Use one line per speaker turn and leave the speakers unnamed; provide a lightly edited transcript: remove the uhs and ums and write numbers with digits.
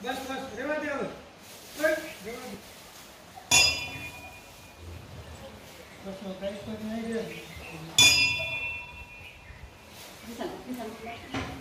બસ બસ રેવા દે હવે રેવા દે બસ કઈ તો નહીં રે
કિશન